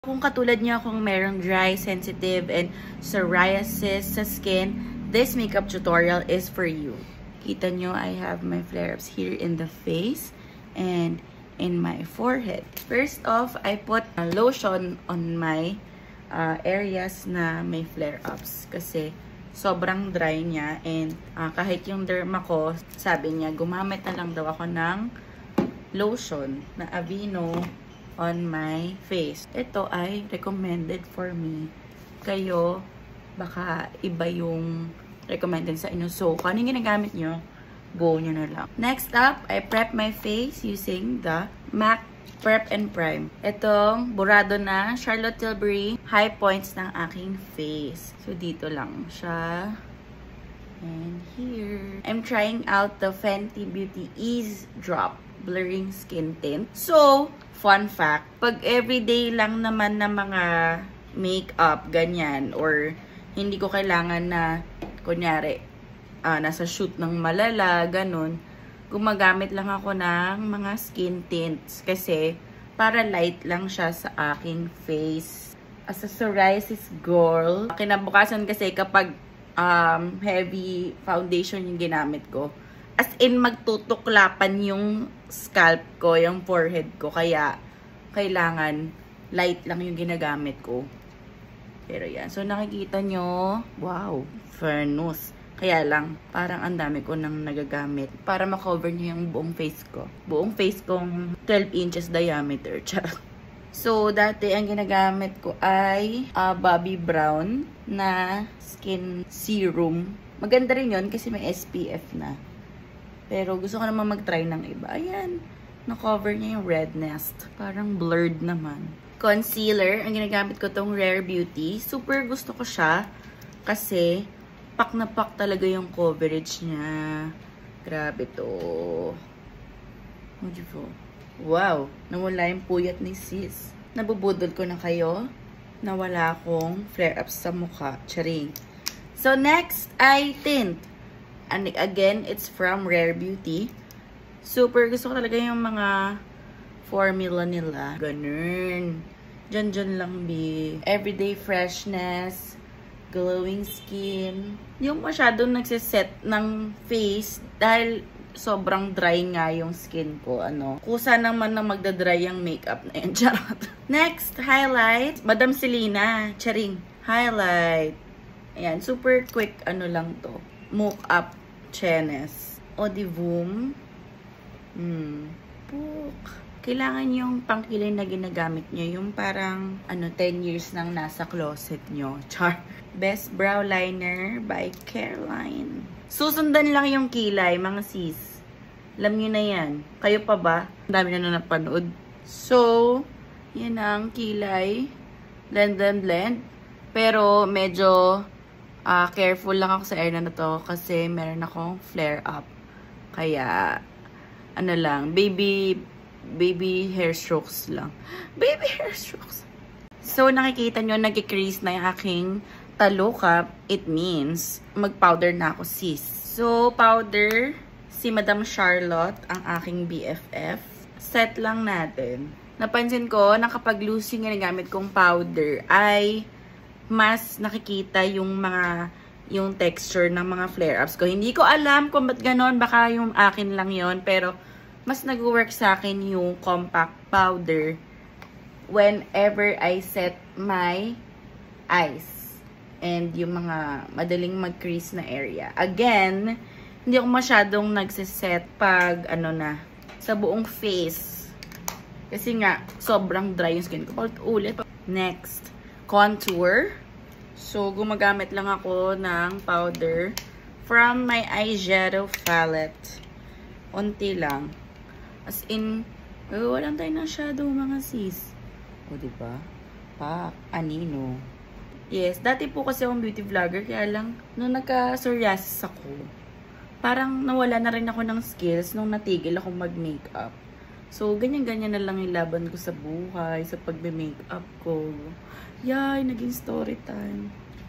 Kung katulad niyo kung merong dry, sensitive, and psoriasis sa skin, this makeup tutorial is for you. Kita nyo, I have my flare-ups here in the face and in my forehead. First off, I put a lotion on my areas na may flare-ups kasi sobrang dry niya and kahit yung derma ko, sabi niya, gumamit na lang daw ako ng lotion na Aveeno on my face. Ito ay recommended for me. Kayo, baka iba yung recommended sa inyo. So, kung anong ginagamit nyo, go nyo na lang. Next up, I prep my face using the MAC Prep and Prime. Itong burado na Charlotte Tilbury high points ng aking face. So, dito lang siya. And here. I'm trying out the Fenty Beauty Ease Drop Blurring Skin Tint. So, fun fact, pag everyday lang naman na mga makeup, ganyan, or hindi ko kailangan na, kunyari, nasa shoot ng malala, ganun, gumagamit lang ako ng mga skin tints kasi para light lang siya sa aking face. As a psoriasis girl, kinabukasan kasi kapag heavy foundation yung ginamit ko, as in, magtutuklapan yung scalp ko, yung forehead ko. Kaya, kailangan light lang yung ginagamit ko. Pero yan. So, nakikita nyo, wow, fairness. Kaya lang, parang ang dami ko nang nagagamit para makover nyo yung buong face ko. Buong face kong 12 inches diameter. Charot. So, dati ang ginagamit ko ay Bobbi Brown na skin serum. Maganda rin yun kasi may SPF na. Pero gusto ko naman mag-try ng iba. Ayan. Na-cover niya yung redness. Parang blurred naman. Concealer. Ang ginagamit ko tong Rare Beauty. Super gusto ko siya. Kasi, pak na pak talaga yung coverage niya. Grabe to. Wow. Nawala yung puyat ni sis. Nabubudol ko na kayo. Nawala akong flare-ups sa mukha. Charing. So, next ay tint. And again, it's from Rare Beauty. Super gusto ko talaga yung mga formula nila. Ganun. Diyan lang, bi. Everyday freshness, glowing skin. Yung masyadong nagsiset ng face dahil sobrang dry nga yung skin ko. Kusa naman na magdadry yung makeup na yan. Charot. Next, highlight. Madam Selena. Charing. Highlight. Ayan, super quick lang to. Mock up Chenes. Odivoom. Kailangan yung pangkilay na ginagamit nyo. Yung parang, 10 years nang nasa closet nyo. Char. Best Brow Liner by Caroline. Susundan lang yung kilay, mga sis. Alam nyo na yan. Kayo pa ba? Ang dami na napanood. So, yan ang kilay. Blend. Pero, medyo careful lang ako sa area na to kasi meron akong flare up. Kaya, lang, baby hair strokes lang. Baby hair strokes. So, nakikita nyo, nag-crease na yung aking talukap. It means, mag-powder na ako, sis. So, powder, si Madam Charlotte, ang aking BFF. Set lang natin. Napansin ko na kapag loose yung ginagamit kong powder, ay mas nakikita yung texture ng mga flare-ups ko. Hindi ko alam kung ba't ganon. Baka yung akin lang yon, pero mas nag-work sa akin yung compact powder whenever I set my eyes and yung mga madaling mag-crease na area. Again, hindi ako masyadong nagsiset pag sa buong face. Kasi nga, sobrang dry yung skin ko. Ulit. Next, contour. So, gumagamit lang ako ng powder from my eyeshadow palette. Unti lang. As in, walang tayo ng shadow, mga sis. O, diba? Anino. Yes, dati po kasi akong beauty vlogger, kaya lang, nung nagka-psoriasis ako, parang nawala na rin ako ng skills nung natigil ako mag-makeup. So, ganyan-ganyan na lang yung laban ko sa buhay, sa pagbe-makeup ko. Yay, naging story time.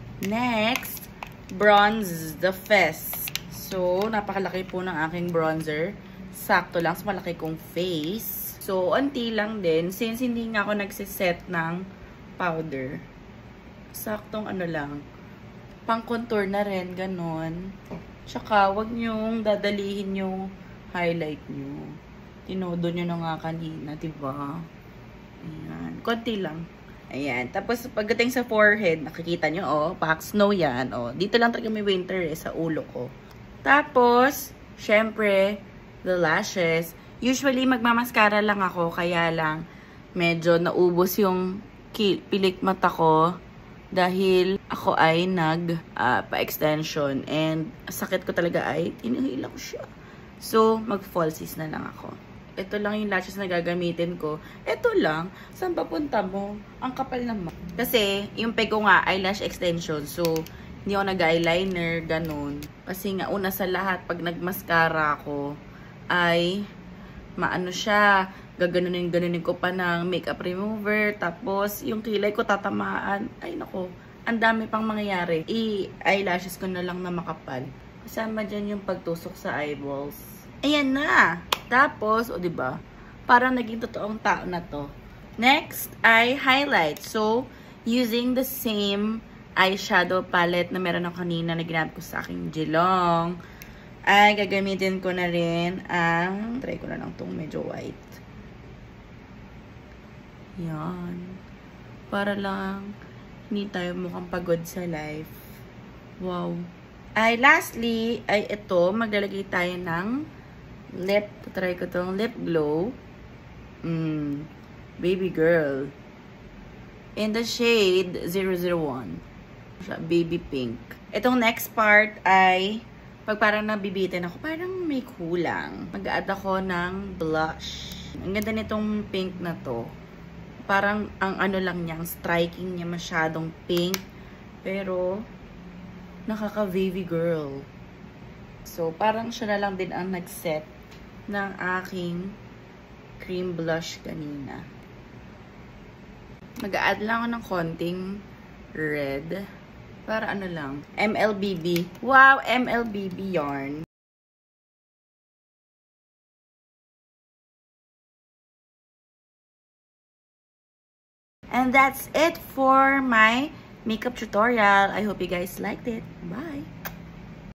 Next, bronze the Fess. So, napakalaki po ng aking bronzer. Sakto lang sa malaki kong face. So, unti lang din. Since hindi nga ako nagsiset ng powder. Saktong ano lang. Pang contour na rin, ganon. Tsaka, wag nyong dadalihin yung highlight nyo. Tinodo nyo na nga kanina, diba? Ayan. Konti lang. Ayan. Tapos, pagdating sa forehead, nakikita nyo, oh, pack snow yan. Oh, dito lang talaga may winter sa ulo ko. Tapos, syempre, the lashes. Usually, magmamaskara lang ako, kaya lang, medyo naubos yung pilik mata ko dahil ako ay pa-extension and sakit ko talaga ay inuhila ko siya. So, mag-falsies na lang ako. Ito lang yung lashes na gagamitin ko. Ito lang. Saan papunta mo? Ang kapal naman. Kasi, yung peg ko nga, eyelash extension. So, hindi ako nag-eyeliner, ganun. Kasi nga, una sa lahat, pag nag-mascara ako, ay maano siya, gaganunin ko pa ng makeup remover, tapos yung kilay ko tatamaan. Ay nako, ang dami pang mangyayari. I-eyelashes ko na lang na makapal. Kasama dyan yung pagtusok sa eyeballs. Ayan na! Tapos, o diba, parang naging totoong tao na to. Next ay highlight. So, using the same eyeshadow palette na meron ako kanina na ginamit ko sa aking Geelong, ay gagamitin ko na rin ang, try ko na lang itong medyo white. Yan. Para lang hindi tayo mukhang pagod sa life. Wow. Ay, lastly, ay ito, maglalagay tayo ng lip. Try ko itong lip glow. Baby girl. In the shade 001. Baby pink. Itong next part ay pag parang nabibitin ako, parang may kulang. Mag-add ako ng blush. Ang ganda nitong pink na to. Parang ang ano lang niya, ang striking niya masyadong pink. Pero, nakaka-baby girl. So, parang siya na lang din ang nag-set ng aking cream blush kanina. Mag-add lang ako ng konting red. Para ano lang, MLBB. Wow, MLBB yarn. And that's it for my makeup tutorial. I hope you guys liked it. Bye!